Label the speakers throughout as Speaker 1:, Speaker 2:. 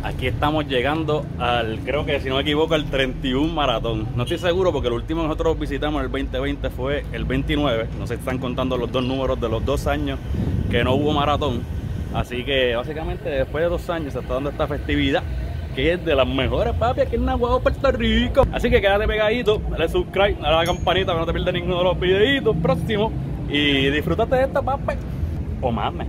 Speaker 1: Aquí estamos llegando al, creo que si no me equivoco, al 31 maratón. No estoy seguro porque el último que nosotros visitamos el 2020 fue el 29. No se están contando los dos números de los 2 años que no hubo maratón. Así que básicamente después de 2 años se está dando esta festividad que es de las mejores, papi, aquí en Naguabo, Puerto Rico. Así que quédate pegadito, dale subscribe, dale a la campanita para no te pierdas ninguno de los videitos próximos. Y disfrútate de esta, papi. O mames.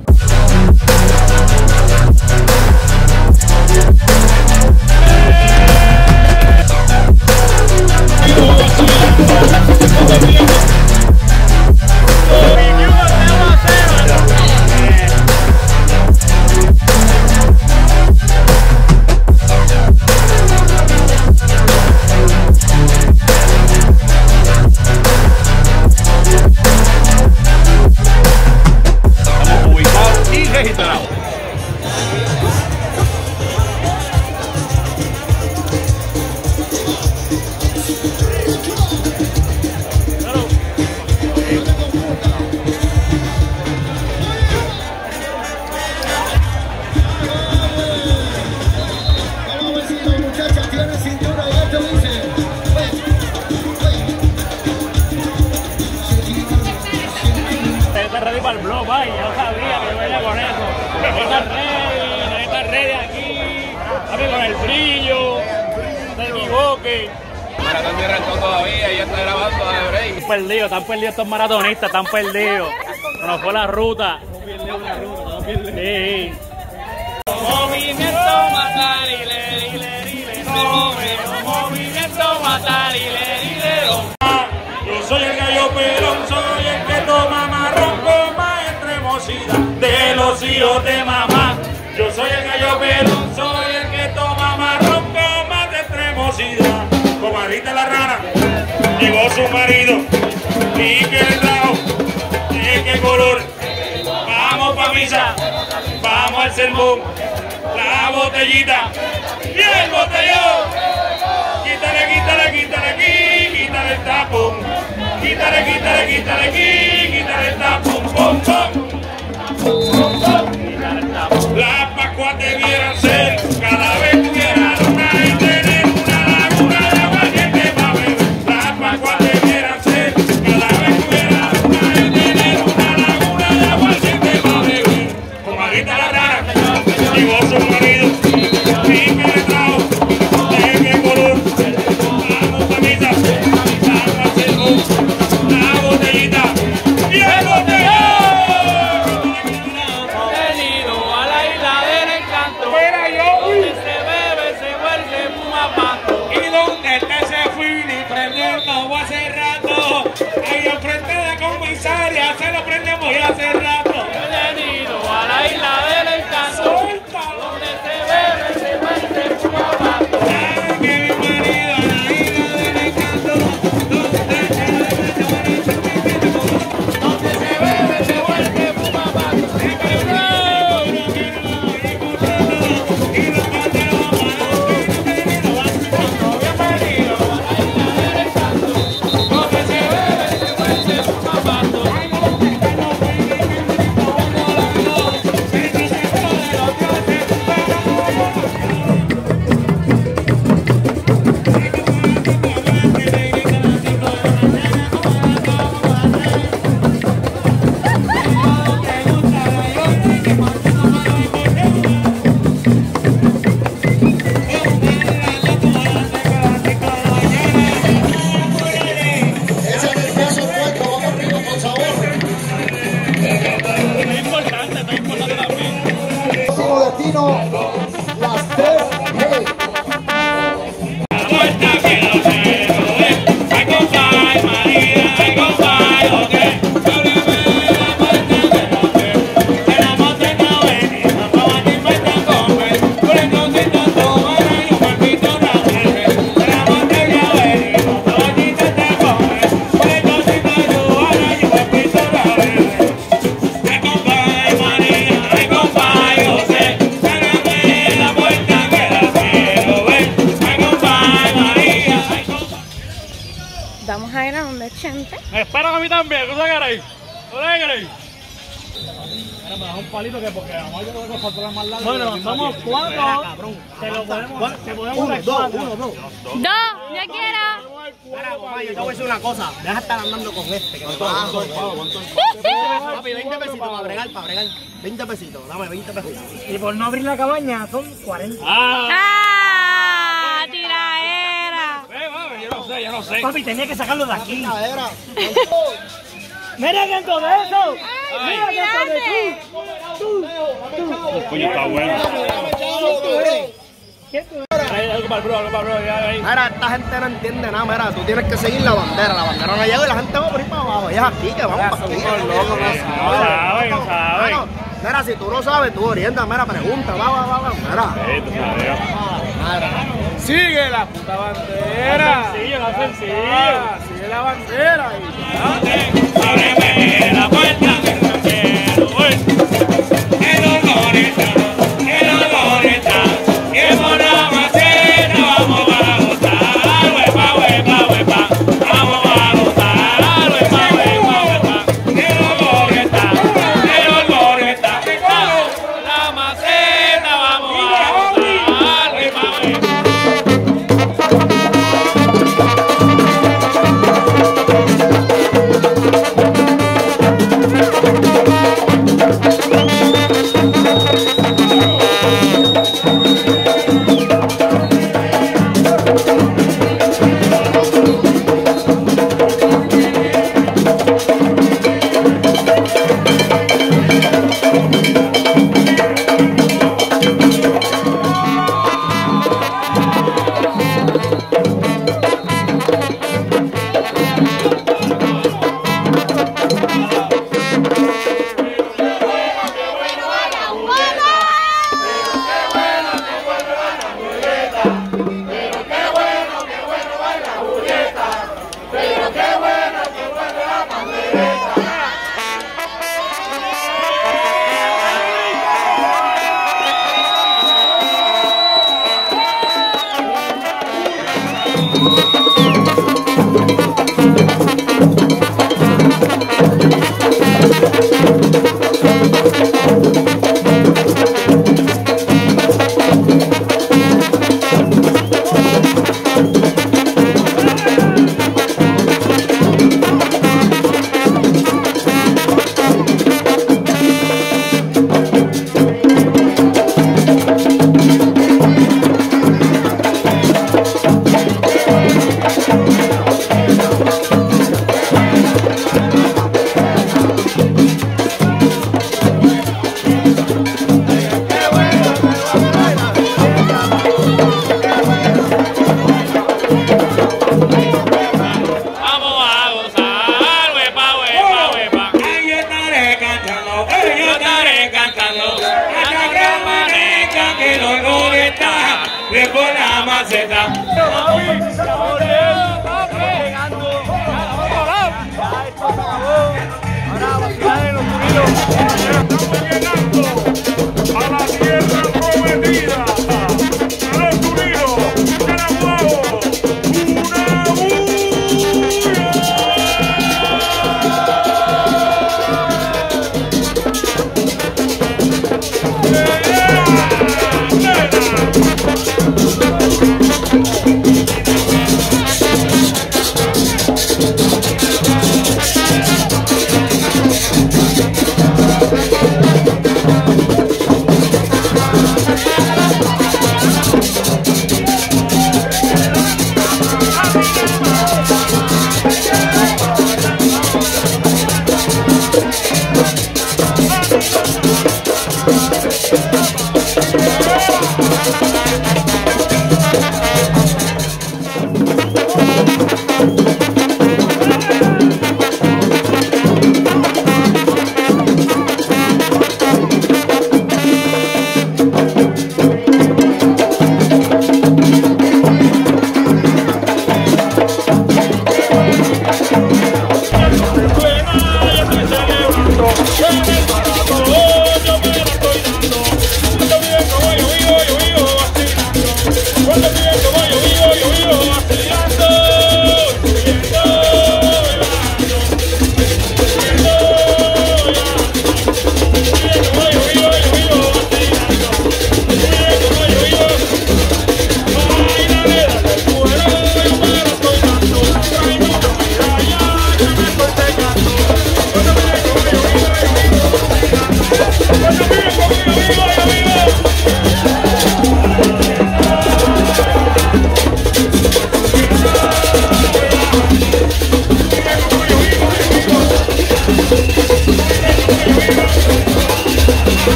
Speaker 2: Para el blog, vaya, yo sabía que venía con eso. No está ready aquí, papi, con el brillo, no te equivoques.
Speaker 3: Maratón de arrancó todavía, ya está grabando de break.
Speaker 2: Están perdidos estos maratonistas, están perdidos. Se nos fue la ruta. Sí. Movimiento matar y le movimiento matar y le. Yo soy el gallo pelón, soy el que toma marrón con más extremosidad de los hijos de mamá. Yo soy el gallo pelón, soy el que toma marrón con más extremosidad. Comadrita la rana, llegó su marido, y que el trajo, y qué color. Vamos pa' misa, vamos al sermón, la botellita y el botellón. Quítale aquí, quítale el tapón. Quítale aquí, quítale el tapón, pom, pom. Las Pascuas debieran ser cada vez que hubiera luna y tener una laguna de aguardiente para beber. Las Pascuas debieran ser cada vez que hubiera luna y tener una laguna de aguardiente para beber. Comadrita la rana, llegó su marido, y que le trajo, de qué color. Vamos pa' misa, vamos al sermón, la botellita y el botellón. Venido a la isla del encanto, donde se bebe, se vuelve fumapato, y donde se fue y prendió el cabo hace rato. Ahí al frente de la comisaria se lo prendemos ya hace rato. Venido a la isla del encanto, donde se bebe, se vuelve fumapato. Ay, que bienvenido a la isla del encanto, donde se bebe, se vuelve fumapato.
Speaker 4: Destino, las 3 G.
Speaker 5: Vamos a ir a donde Chente.
Speaker 2: Me esperan a mí también, ¿qué queréis? ¿Qué queréis? Un palito que porque vamos a ir con facturas más largas. Bueno, somos 4. Te podemos dar 4. 1, 2.
Speaker 5: 2, yo quiero.
Speaker 2: Mira, mamá, yo te voy a decir una cosa. Deja de estar andando con este. Que me papi, 20 pesitos para bregar, 20 pesitos, dame 20 pesitos. Y por no abrir la cabaña son 40.
Speaker 5: ¡Ah! ¡Tiraera!
Speaker 3: Yo no sé.
Speaker 2: Papi, tenía que sacarlo de aquí. Mira que todo eso. Mira que tú.
Speaker 1: Coño, está bueno.
Speaker 3: Algo para el bro.
Speaker 2: Mira, esta gente no entiende nada. Mira, tú tienes que seguir la bandera. La bandera no llega y la gente va por ahí para abajo. Y es aquí que vamos para aquí.
Speaker 3: No saben.
Speaker 2: Mira, si tú no sabes, tú orientas. Mira, pregunta. Va. Mira.
Speaker 3: Sigue la puta bandera. Sigue la bandera.
Speaker 2: Ábreme la puerta del ranchero. Que dolor está. Que por la maceta vamos a gozar. Huepa. Vamos a gozar. Huepa. Que dolor está. La maceta vamos a gozar. Huepa.
Speaker 6: Por la maceta.